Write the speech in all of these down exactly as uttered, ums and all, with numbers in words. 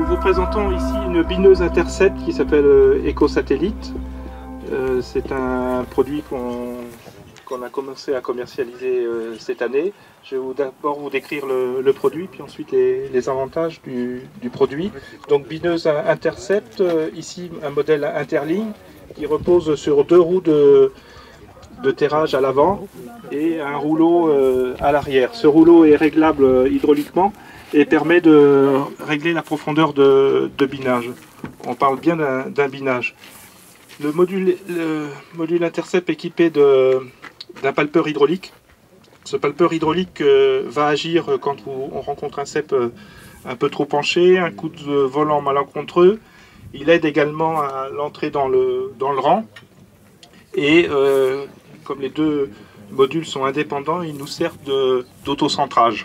vous présentons ici une bineuse intercept qui s'appelle euh, EcoSatellite. Euh, c'est un produit qu'on qu'on a commencé à commercialiser euh, cette année. Je vais d'abord vous décrire le, le produit, puis ensuite les, les avantages du, du produit. Donc bineuse intercept, euh, ici un modèle interligne qui repose sur deux roues de, de terrage à l'avant et un rouleau euh, à l'arrière. Ce rouleau est réglable euh, hydrauliquement et permet de régler la profondeur de, de binage. On parle bien d'un binage. Le module, le module intercept équipé d'un palpeur hydraulique. Ce palpeur hydraulique euh, va agir quand vous, on rencontre un cep euh, un peu trop penché, un coup de volant malencontreux. Il aide également à l'entrée dans le, dans le rang. Et euh, comme les deux modules sont indépendants, ils nous servent d'autocentrage.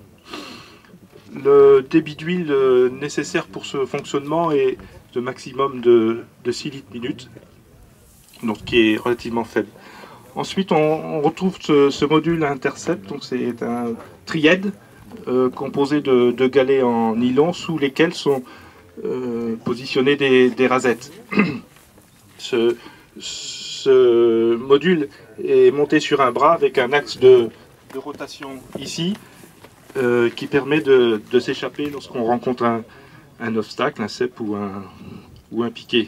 Le débit d'huile euh, nécessaire pour ce fonctionnement est de maximum de, de six litres minute, donc qui est relativement faible. Ensuite, on, on retrouve ce, ce module intercept, donc c'est un triède euh, composé de, de galets en nylon sous lesquels sont euh, positionnés des, des rasettes. ce, ce module est monté sur un bras avec un axe de, de rotation ici euh, qui permet de, de s'échapper lorsqu'on rencontre un, un obstacle, un cep ou un, ou un piquet.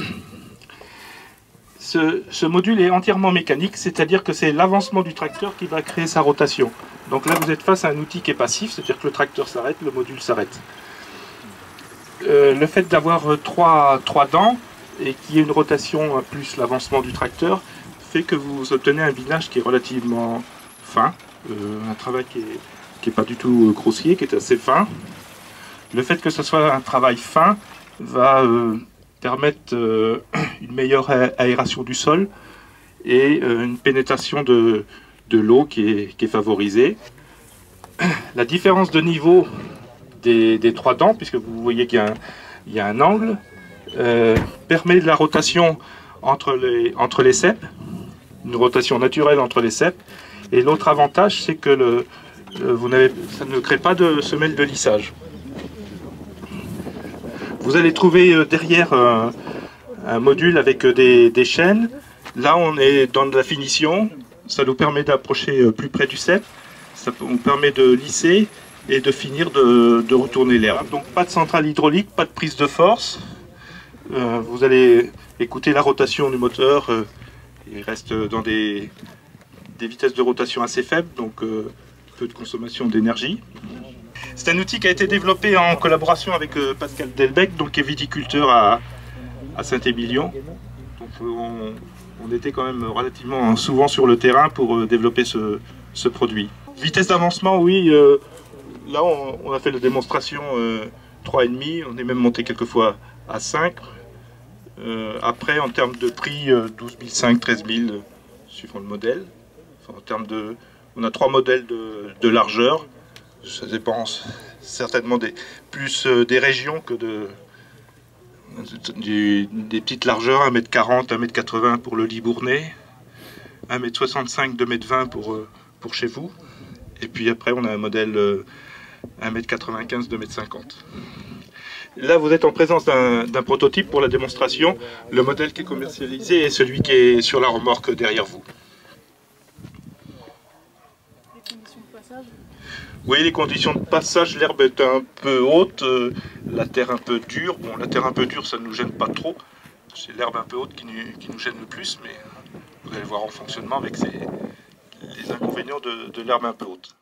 Ce, ce module est entièrement mécanique, c'est-à-dire que c'est l'avancement du tracteur qui va créer sa rotation. Donc là, vous êtes face à un outil qui est passif, c'est-à-dire que le tracteur s'arrête, le module s'arrête. Euh, le fait d'avoir trois, trois dents et qu'il y ait une rotation plus l'avancement du tracteur fait que vous obtenez un binage qui est relativement fin, euh, un travail qui n'est qui est pas du tout grossier, qui est assez fin. Le fait que ce soit un travail fin va euh, permettre euh, une meilleure aération du sol et euh, une pénétration de, de l'eau qui est, qui est favorisée. La différence de niveau des, des trois dents, puisque vous voyez qu'il y, y a un angle, euh, permet de la rotation entre les, entre les ceps, une rotation naturelle entre les ceps. Et l'autre avantage, c'est que le, vous ça ne crée pas de semelle de lissage. Vous allez trouver derrière un, un module avec des, des chaînes. Là, on est dans de la finition. Ça nous permet d'approcher plus près du cep. Ça nous permet de lisser et de finir de, de retourner l'herbe. Donc pas de centrale hydraulique, pas de prise de force. Euh, vous allez écouter la rotation du moteur. Euh, il reste dans des, des vitesses de rotation assez faibles, donc euh, peu de consommation d'énergie. C'est un outil qui a été développé en collaboration avec euh, Pascal Delbecq, donc qui est viticulteur à, à Saint-Émilion. Donc on, on était quand même relativement souvent sur le terrain pour euh, développer ce, ce produit. Vitesse d'avancement, oui. Euh, là, on, on a fait la démonstration euh, trois virgule cinq, on est même monté quelquefois à cinq. Euh, après, en termes de prix, euh, douze mille cinq cents, treize mille, euh, suivant le modèle. Enfin, en termes de, on a trois modèles de, de largeur. Ça dépend certainement des, plus euh, des régions que de, du, des petites largeurs, un mètre quarante, un mètre quatre-vingts pour le Libournais, un mètre soixante-cinq, deux mètres vingt pour, euh, pour chez vous. Et puis après, on a un modèle euh, un mètre quatre-vingt-quinze, deux mètres cinquante. Là, vous êtes en présence d'un prototype pour la démonstration. Le modèle qui est commercialisé est celui qui est sur la remorque derrière vous. Les conditions de passage ? Oui, les conditions de passage, l'herbe est un peu haute, euh, la terre un peu dure. Bon, la terre un peu dure, ça ne nous gêne pas trop. C'est l'herbe un peu haute qui nous, qui nous gêne le plus, mais vous allez voir en fonctionnement avec ces, les inconvénients de, de l'herbe un peu haute.